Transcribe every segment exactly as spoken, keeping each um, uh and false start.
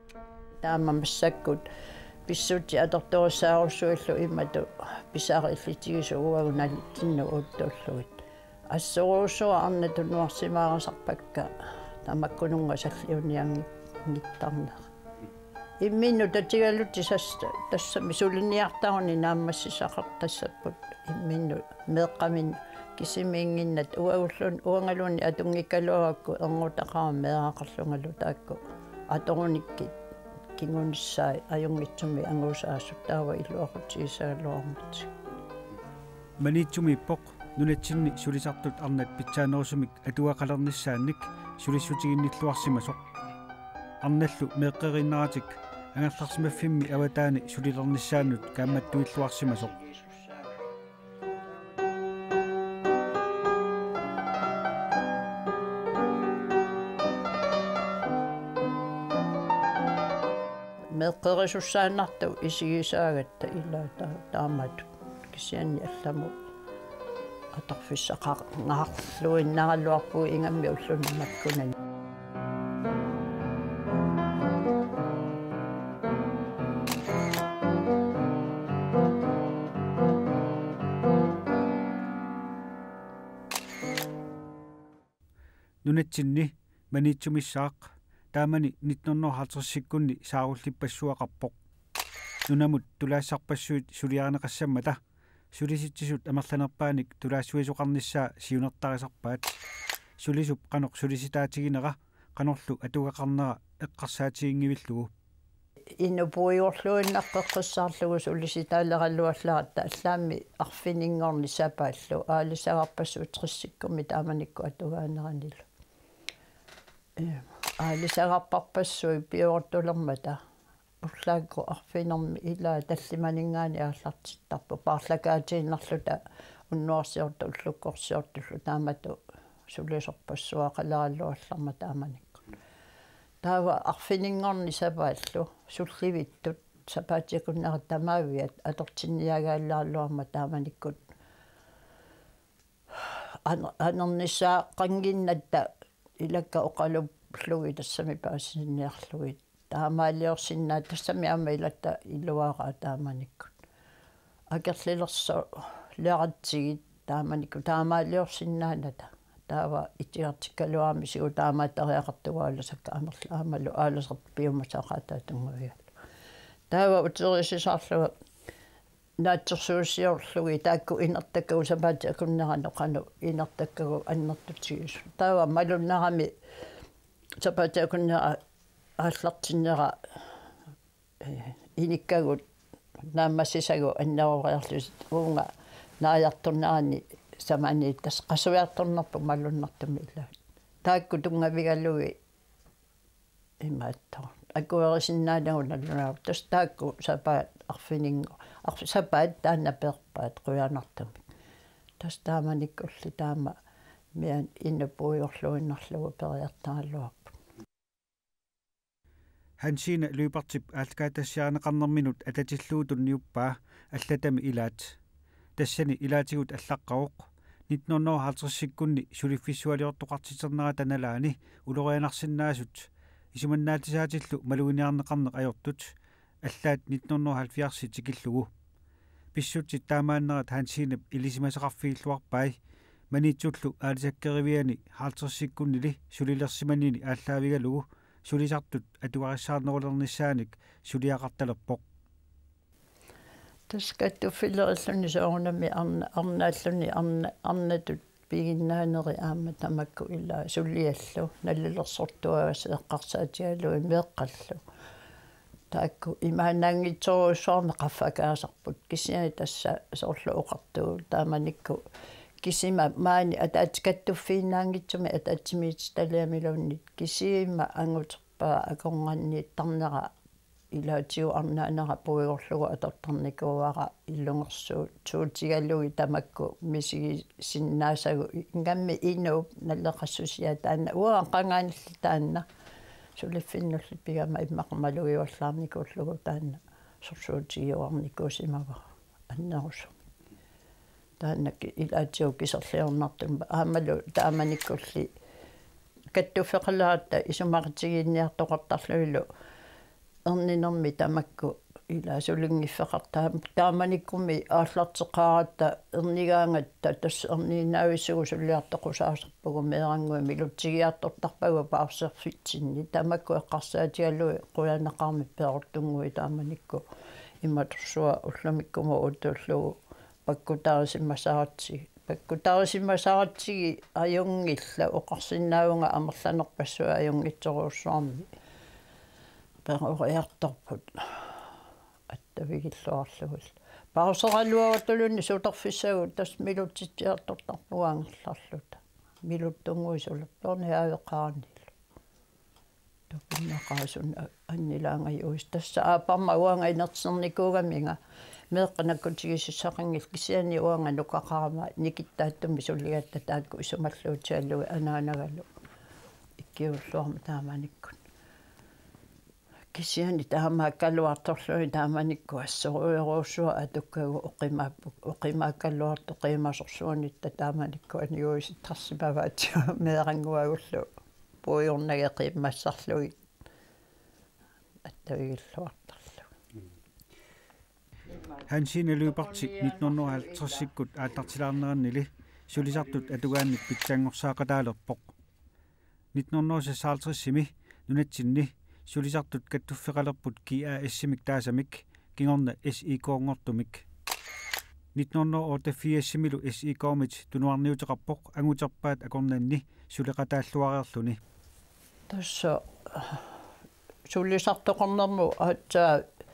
таамамассаккут писсути аторторсаарусsuиллу имату писаариллитигисууагунали тинну уттууллугит ассоруусуа арнату нуарсимаарасарпакка тамаккунунга саллиунианги ниттарнера имминну татигалути сасса тассами сулиниартаруни нааммассисақартассаппут имминну меэққамин кисимиингиннат уагуллун уангалуни атунгиккалуаракку эрнутақарам меақарлунгалу таакку аторуникки кингуниссаа аюнгитсуми ангуусаассут таава илуақутигисаалуармат манитсумиппоқ нунатсинни сулисартут арнат питсаанерусумик атуақалерниссаанник сулиссутигинниллуарсимасоқ арналлу меэққериннаратик ангерларсимаффимми аватаани сулилерниссаанут кааматтуиллуарсимасоқ меэққерисуссааннарту исигисаагатта илаата таамату кисианни алламу аторфиссақар ngaarluinнаралуарпу ингамми уллунамаккунани нунатсинни манитсумиссаақ таамани нитнернерхалтерсиккунни сааруллиппассуақарпоқ нунамут тулаассарпассуит сулиарнеқассаммата сулиситсисут амерланерпааник тулаассуисоқарниссаа сиунертарисарпаат сулисуп қанеқ сулиситаатигинера қанерлу атугақарнера эққарсаатигингивиллугу инупуйорлуиннаққеққиссаарлугу сулиситаалераллуалларатта аллаами арфинингорни сапааллу аалисагарпассуу триссиккуми тааманикку атугаанеранилу э аалисагарпарпассуи пиортулермата уллаакку арфинерми илаа таллиманингаани ааллартиттарпу paarlakaatiinnerluta уннуарсиорту уллуккорсиортуллу таамату сулисерпассуақалераллуалларма тааманикку таава арфинингорни сапааллу сулливиттут сапаатикуннера тамаавиат атортинниагааллаарлуарма тааманиккут анернissaа қангиннатта илакка оқалуплуги тассами паасинниарлуги таамаалиорсиннаа тассами аама илатта илуараа тааманиккут акерлилерсо лератсигит тааманикку таамаалиорсиннааната таава итиартиккалуарми сигу таамаатариақартугааласакка амерла аамалу ааласерт пиумасаақаатаатунгуиа таава утерисисаарлуга наатсерсуусиорлуги таакку инертаккагу сапаати акуннераноқану инертаккагу аннертутигис таава малуннарами сапаати акуннера ааллартиннера иниккагут нааммассисагу аннеруриарлус уунга нааяртурнерани самани тас qasuiartornerpu mallunnartumi illa taakku tungavigallуги имааттор акуерисиннаанагунналлунаа тас таакку сапаат арфинингу арфи сапаат таанна перпаат quyanartumi тас тааманиккулли таама миан иннапуйорлуиннарлугу периартараллуарпу хансина люипартип аалкаатассиаанеқарнерминут ататиллуутунниуппаа аллатами илаат тассани илаатигут аллаққавоқ нитнернерхалтерсиккунни сулиффиссуалиортоқартитернера таналаани улорианарсиннаасут исуманнаатисаатиллу малугиниарнеқарнеқ ajortut аллаат нитнернерхалфиарси тикиллугу писсутсит таамааннерат хансинап илисимасеқарфигиллуарпай манитсуллу аалисаккеривиани хаалтерсиккуннили сулилерсиманини ааллаавигалугу сулисартут атуариссаарнерулерниссааник сулиақарталерпоқ таскатту филериллуни соорнами арна арнааллуни арна арнатут пигиннаанери аама тамакку иллаа суллиаллу наллилерсортуагас эққарсаатигалуи меэққаллу таакку имаанаангитсоруссуарне qaffakaasarput кисиани тасса соорлу оқартуу тааманикку кисима маани атаатикаттуффииннаангитсуми атаатсимиит талиамилууннит кисима ангутерпаа акорнганни тарнера илаатиу арнаанера пуйорлугу атортарникууара иллунгерсуу туутигаллуги тамакку мисиги синнаасагу ингамми инууп наллеқассусиа таанна уа қангаанилли таанна сулиффиннулли пигама иммақмалугиуаллаарникууллугу таанна сорсуутигиуарникуусимава аннерусу тааннаки илаатиу кисерлиорнартум аамалу тааманиккулли каттуффеқалаатта исумартигиинниартоқартарлуилу erninermi tamakku ila sulungiffeqartaa taamanikumi aallarteqaaratta ernigaangatta tass erniinnaavisugu sulliartoqusaaserpugu meeranngua milutigiartortarpagu paarserfitsinni tamakku eqqarsaatigalui qulanaqarmi peortungui taamanikku imatursua ullamikkumu utullugu pakkutaarisimmasaaratsi pakkutaarisimmasaaratsi ajungilla oqarsinnaavunga amerlanerpassua ajungitsoruussuarmi peroриartorput attavigilluarlugul pauseraluaratulunni suterfissagu tas milutitiartortarpuangillarluta miluttunguisullorni aaveqaarnillu tupinnaqaasun annilaangajuis tassa aaparma uanga inerternikuugaminga meeqqanakkutigisissaqangil kisiani uanga nukaqarama nikittaattumi sulligatta taakku isumalluutiallugi anaanagalu ikkiulluarma taamanikkun kisiani taamaakkaluartorluni taamanikku assorueruussua atukkagu oqimaappu oqimaakkaluarto qiimasorsuunitta taamanikku aniuisittarsimavaatio meeranguagullu puujornageqiimmassarlugi attavigilluartarlu Hansine Lyberti nitten halvtreds-sikkut aallartilaarnerannili sulisartut atugaannik pitsaangorsaaqataalerpoq nitten seksoghalvtreds-simi nunatsinni sulisartut kattuffeqalerput kia issimik taasamik kingorna S I koongortumik nitten otteogfirs-similu S I koomit tunuarniuteqarpoq anguterpaat akornanni suleqataalluareerluni tassa sulisartoqornermu aatsaa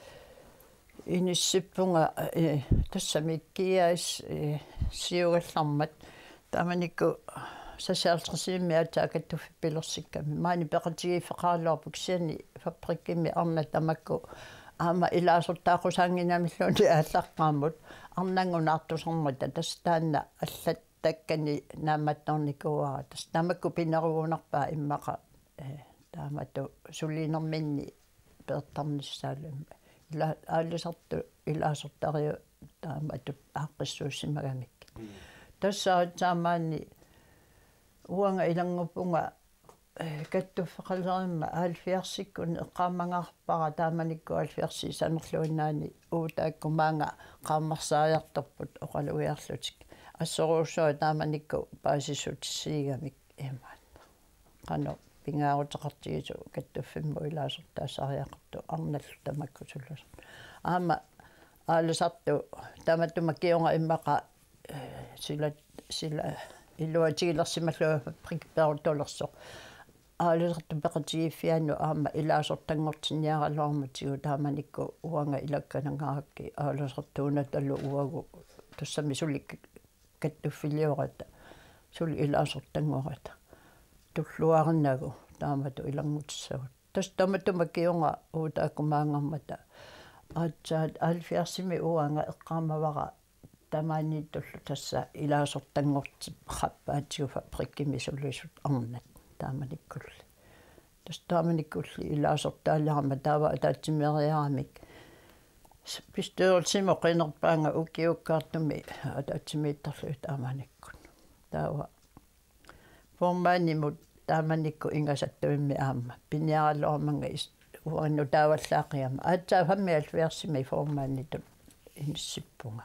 inissippunga tassa mikkias siugallarmat taamanikku сасаалтерсиимми атаакаттуффиппилерсикками маани пеқатигиффеқаалуарпу кисиани фабриккимми арна тамакку аама илаасортаақусаангинамиллуни ааллаққааммут арнангуна артусармата тастаанна аллаттаккани нааматтарникуара тас тамакку пинеругунарпаа иммақа таамату сулиинерминни пеэртарниссаалума ила аалисарту илаасортариу таамату ааққиссууссимагамик тассаа таамаани уанга илангуппунга каттуффеқалеримма аалфиарсиккун эққаамангарпара тааманикку аалфиарси санерлуиннаани уутааккумаанга qaammarsaajartorput oqaluiarlutik ассоруussуа тааманикку паасиссутиссигамик имаат qano pingaaruteqartigису каттуффимму илаасортаассариақарту арналлу тамакку суллус аама аалисарту тааматтума киунга иммаqa сила сила илуатигилерсималлуа прикперутолерсо аалисарту пеқатигиффиану аама илаасортангортинниаралуарматигу тааманикку уанга илакканангааракки аалисартууна таллу уагу тассами сулик каттуффилиората сули илаасортангората туллуарнагу таамату илангутиссагут тас таматума киунга уутааккумаангармата аатсаат аалфиарсими уанга эққаамавара тамааниттуллу тасса илаасортангорти хаппаатигу фабриккими суллисут арнат тааманиккулли тас тааманиккулли илаасортаалларама таава атаатсимериарамик пистеерсимо qinерпаанга укиуккаартуми атаатсимииттарлу тааманиккун таава формаанимут тааманикку ингасаттуимми аама пиниараллуарманга уанну тааваллаақиама аатсаа фамми алфиарсими формаанитут иниссиппунга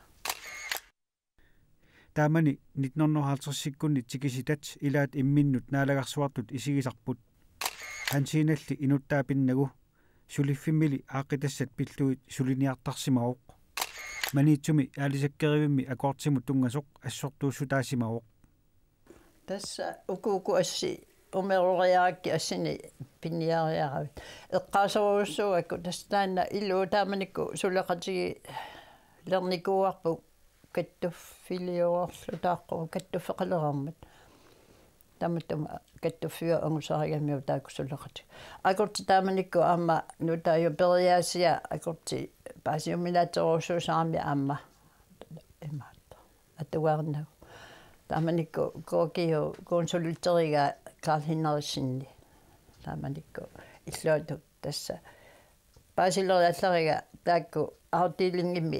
таамани нitten halvtreds-sikkunni tikisitat ilaat imminnut naalagarsuartut isigisarput хансииналли инуттаапиннагу сулиффиммили ааққитассат пиллуит сулиниартарсимаоқ маниитсуми аалисаккеривимми акуартимут тунгасоқ ассортууссутаасимаоқ тасса укууку асси умеруриаакки ассини пинниариаравит эққаасоруссуакку тастаанна иллуу тааманикку сулеқатиги лерникууарпу каттуффилиуарлу тааққу каттуффеқалерааммат таматтума каттуффиа ангусаригамиу тааккусулеқати акорти тааманикку аама нутааю периаасиа акорти паасиумилаатеруусуусаарми аама имаатта атуаарнагу тааманикку коокиу консултерига карлхиннерисинни тааманикку иллуату тасса паасилериалларига таакку аутилингими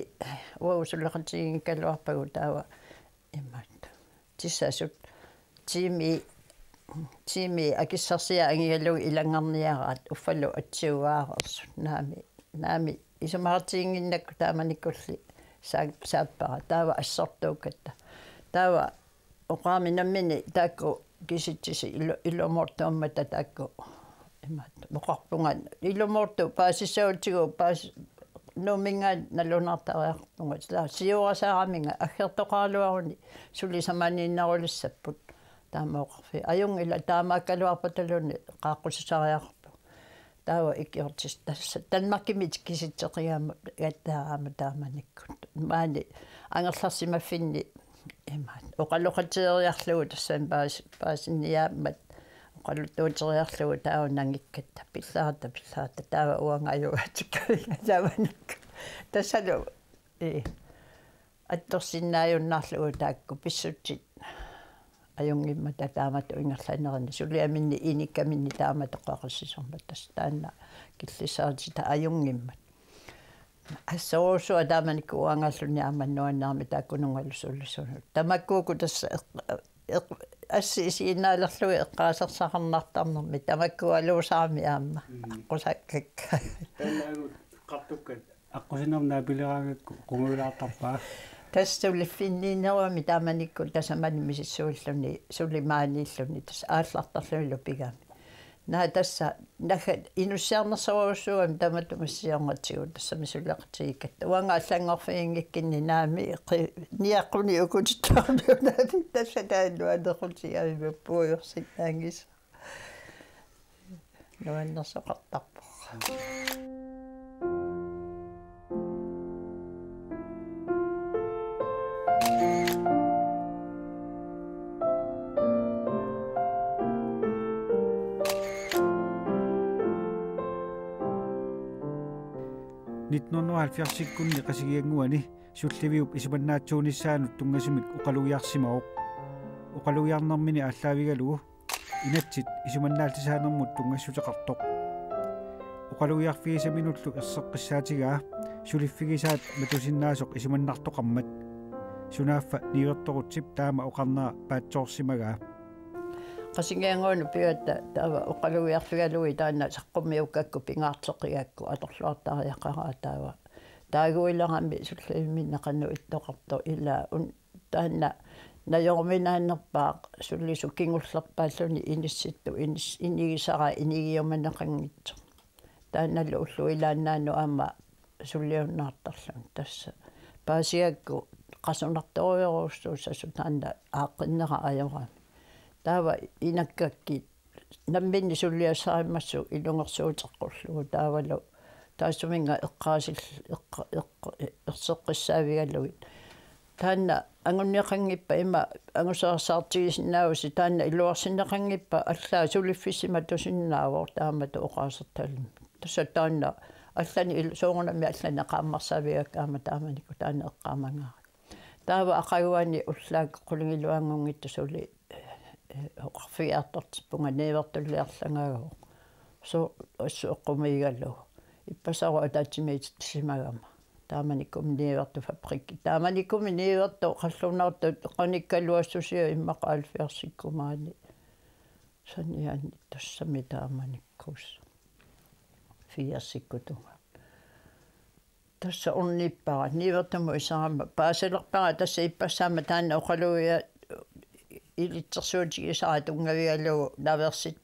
уусулеқатигин калуарпагу таава имаатта тиссасут тими tiimi akissarsia angigalu ilangarniaraat uffalu atsiuaaras naami naami isumaartiinginnakku taamanikkulli saa saappara taava assortuukatta taava oqaaminammini taakku kisittisi illumoortuammata taakku imaat moqarpungan illumortu paasissautigu paas numinga nalunartariarpunga la siuasaaminga aggertoqaaluaruni suli samaniinnarulissapput taamaoqarfi ajungila taamaakkaluarpataluni qaaqqusisariarpu taava ikiortis tassa tanmarkimit kisitseqiaama gattaaraama taamanikkut maani angerlarsimaffinni imaat oqalloqateriarlugu tassan paas paasinniaammat qallutuuteriarlugu taunangikkatta pillaarta pillaarta taava uangayuatikkaviga taavanikku tassalu i attorsinnaajunnaarlugu taakku pissutsit ajungimmata taamatu ingerlanerni suliaminni inikkaminni taamatoqaqassisorma tass taanna killisaartita ajungimmat assoosuа тааманикку уангааллуни ааманнуаннаарми тааккунунгалусууллусуну тамаккууку тасса асси исииннаалерлуги эққаасерсақарнартарнэрми тамаккуалуусаарми аама аққусаккакка таанаагу қартуккат аққусинернаа пилераангакку қунгулаартарпаа тассулиффинниинеруами тааманикку тасамани мисиссууллуни сулимаанииллуни тас ааллартарлуилу пигами наа тасса нага инуссиарнерсоруссугам таматумассиарнатсигу тассамисулеқатигиккатта уанга аллангорфиингиккинни наами ниаққуни укутиттаарнунаати тасса тааннуанеқутигаами пуйорсинаангис нуаннерсоқартарпорра nitnoonnuhalfiarsikkunni qasigianguani sulliviup isumannaatsuunissaanut tungasumik uqalugiarsimauq uqalugiarnermini aalлaavigalugu inatsit isumannaaltisaanermut tungassuteqartoq uqalugiarfigisaminullu erseqqissaatigaa suliffigisaat matusinnaasoq isumannartoqarmat sunaaffa niuertorutsip taama uqarnera paatsoorsimagaa qasigianguunu piatta taava uqalugiarfigalui taanna saqqummiukkakku pingaarteqigaakku atorluartariaqaraa taava taaguilerami sulliimminnaqannu ittoqarto ila un taanna najorminaannerpaaq sullisu kingullerpaalluni inissittu inis inigisara inigiumanneqanngitso taannallu ulluilaannaannu aama sulliunnaartarlun tassa paasiakku qasunartoriuruussuussasu taanna aaqinnera ajorami taava inakkakki namminni sulliassaarimmassu ilungersuuteqqullugu taavalu taassuminga eqqaasil erseqqissaavigalugit taanna angunniaqanngippa ima angusaarsaartigisinnaausi taanna iluarsinneqanngippa allaa suliffissima tusinnaavor taamatu oqaasertalmi tassa taanna allani suungunami allani qaammarsaaviakkaama taamanikku taanna eqqaamangaari taava aqaguani ullaakku qulingiluangungittu suli oqarfigiartortippunga neevertulliarlangagoo so assuoqqumiigallugu ippasaru ataatimiitissimagamma taamanikkum neevertu fabrikki taamanikkum neevertu qallunartu qanikkaluassusiu immaqaalfiarsikkumaani saniani tassami taamanikkus fiarsikkutunga tassa unnippara neevertumu isaramma paasalerpara tassa ippasaama taanna oqalugia ilitsersuutigisarat ungavigalugu naversit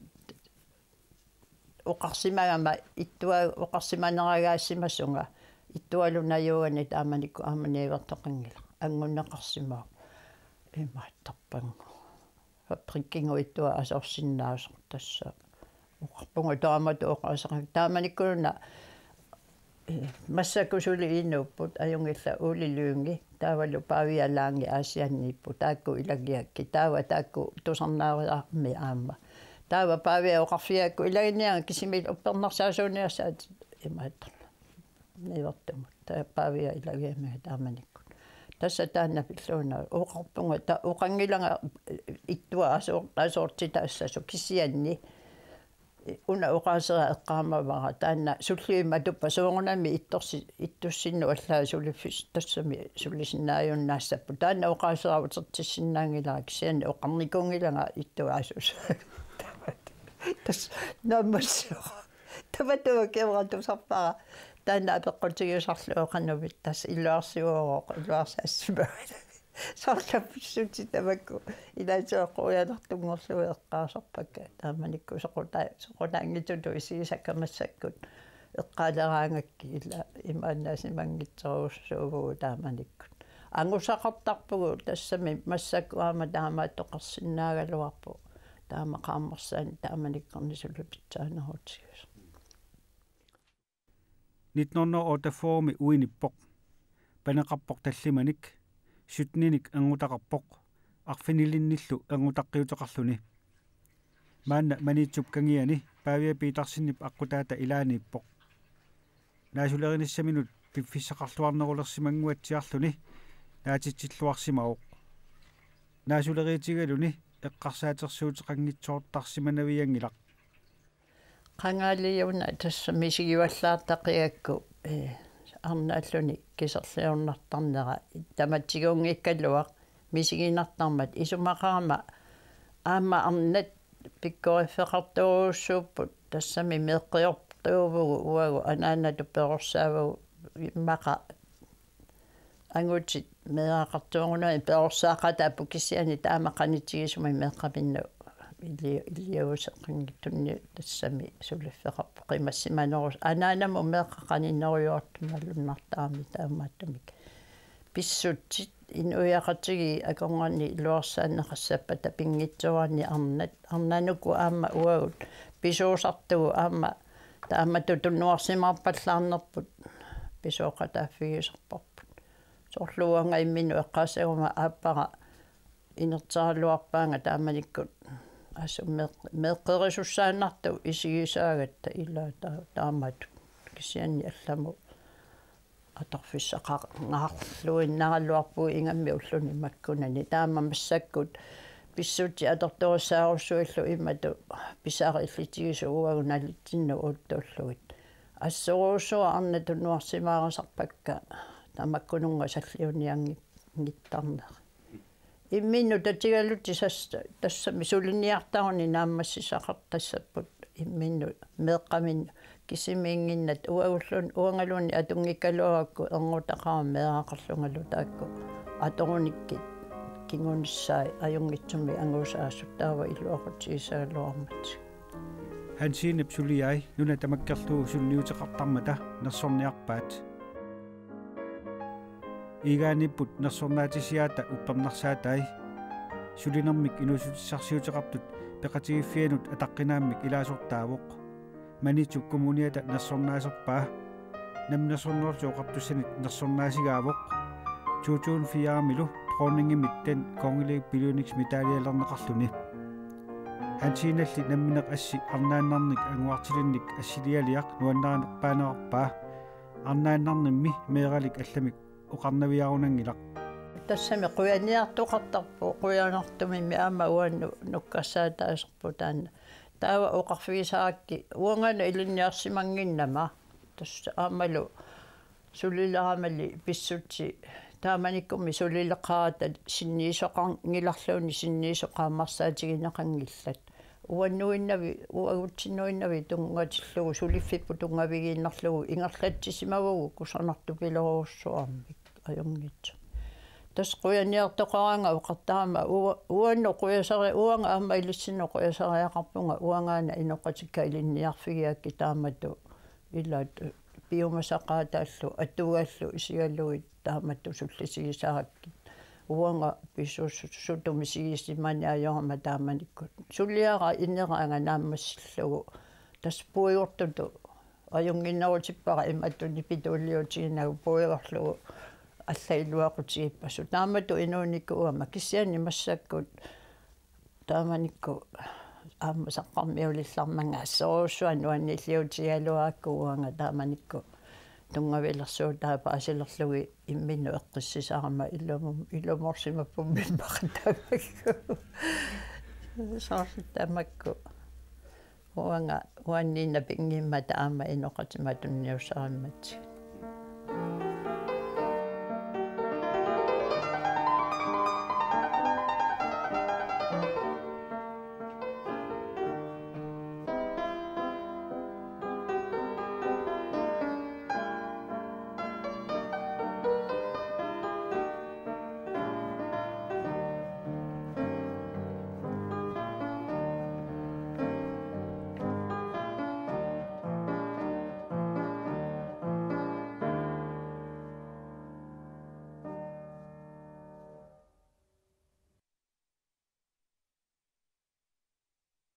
oqarsimagama ittua oqarsimaneragaassimassunga ittualunayuani taamanikku aamaniivertoqangila angunneqarsimaa imaattarpangu fabrikkingu ittua asorsinnaasoq tassa oqarpungu taamatu oqaasaqak taamanikkununa массакусули инууппут аюнгилла уулилуунги таавалу павиалаанги аасианнииппу таакку илагиакки таава таакку тусарнаариарми аама таава павиа оқарфиакку илагиниага кисимил уппернерсаасууниарсаат имааттарла невертумут таа павиа илагиамига тааманикку тасса таанна пиллуuna оқарпунга та оқангилага иттуа асоо асоортита ассасу кисианни una uqaasera eqqaamavara taanna sulliima tuppa suungunami ittorsi ittussinnu allaa suliffis tassami sullisinnaajunnaassappu taanna uqaaseravutertissinnaangilaa kisiani oqarnikungilanga ittuaasus tas nammassua tamatuwa kevratusarpara taanna apeqqutigiusarlu oqanuvit tas illuarsiuoroq illuarsaassimaga sarlappissuti tamakku ilaasuaqquyanartungorluu eqqaasarpakka taamanikku soquta soqutaangitutu isigisakamassakut eqqaaleraangakki illa imaannaasimanngitseruussuugu taamanikkut angusaqartarpugu tassami massakku aama taamaattoqarsinnaagaluarpu taamaqaammarsaani taamanikkorni sulupitsaanerutigus nittonhundrede og otteogfyrre uinippoq paneqarpoq tallimanik sytninik angutaqarpoq arfinilinillu angutaqqiuteqarluni maanna maniitsup kangiani paavia piitarsinnip aqqutaata ilaaniippoq naasulernissaminut piffissaqarluarnerulersimanguatsiarluni naatitsilluarsimaoq naasuleriitigaluni eqqarsaatersuuteqanngitsoortarsimanaviangilaq qangaaliuna tassa misigivallaartaqiakku e arnaalluni kiserliornartarnera tamatsigungikkaluaq misiginartarmat isumaqaama aama arnat pikkorifeqarturuussuupput tassami meeqqiortuuvugu uagu anaanatu perorsaavugu maqa angutit meeqartuungunai perorsaaqataapu kisiani taamaqanitigisumi meeqqaminnu iliuseqqanngittunni tassami suliffeqarpu qimassimanerus anaanamu meeqqaqanineriuartumallunnartaami taamaattumik pissutsit inuiaqatigi akongorni iluarsaanneqassappa tapinngitsuarni arnat arnanuku aama uagut pisuusartugu aama taamatu tunnuarsimaarpallaarnerput pisuoqataafigisarparput sorluanga imminu eqqaasaguma aappara inertaraluarpaanga taamanikkut asum meeqqerisussaanartu isigisaagatta illa taamatu kisianni allamu atorfissaqarngaarluinnaralluarpuu ingammi ulluni makkunani taama massakkut pissuuti atortorussaarusuillu immatu pisaariillitigisu uagu nalitsinnu uuttuullugit assuruussua arnatunnuarsimaarasarpakka tamakkununga salliuniangittarner imminnu tatigalutti sassa tassami suliniartaruni naammassisaqartassaput imminnu meeqqaminnu kisimiinginnat uagullun uangaluni atungikkaluarakku erngutaqaama meeqaqarlungalu taakku atorunikki kingunissai ajungitsumi angusaasut taava iluaqutigisaaluarmat hansiinip suliai nuna tamakkerluu sulniuteqartarmata nersorniarpaat igaanipput nersornaatisiaata uppernarsaatai sulinermik inusutissarsiuteqartut peqatigiffianut ataqqinaammik ilaasortaavuq manitsuk kommuniata nersornaaserpaa namnersornersuoqartussanit nersornaasigaavoq tuutuun fiaamilu troonningimitten kongilig bilioniks mitalialerneqarluni hansiinalli nammineq assi arnaannarnik anguartilinnik assilialiaq nuannaranerpaanerarpaa arnaannarnimmi meeralik allamik uqarnaviarunangilaq tassami quyaniartuqartarpu quyanartumimmi aama uannu nukkassaaataaserpu taanna taava uqarfigisaakki uangana ilinniarsimanginnama tassa aamalu sulileramalli pissutsi taamanikkummi sulileqarata sinniisoqarngilarluuni sinniisoqaammarsaatigineqangillat uannuinnavi uagutsinnuinnavi tungatillugu suliffippu tungavigiinnarlugu ingerlatsisimagugu kusarnartupileruussuarmik ajungitsu tas quyaniartoqaranga uqartaama uannu quyasari uanga aama ilissinu quyasariaqarpunga uangaana inoqatikka ilinniarfigiakki taamatu ilaat piumasaqaataallu atugallu isigalluit taamatu sullisigisaarakki uanga pissuussutumisigisimani ajorama taamanikkut sulliara inneraanga naammassillugu tas puiortutu ajunginnerutippara imattuni pituulliutiginagu puiorlugu allailuaqutigippassu taamatu inuunikku uama kisiani massakkut taamanikku aama saqqarmiulillarmanga assoruussuannuannilliutigaluaakku uanga taamanikku tungavilersuutaapa asilerlugi imminnu eqqissisarama illumum illumorsimappummimmaqatamakku saartamakku uanga uanniina pingimma taama inoqatima tunniussarammat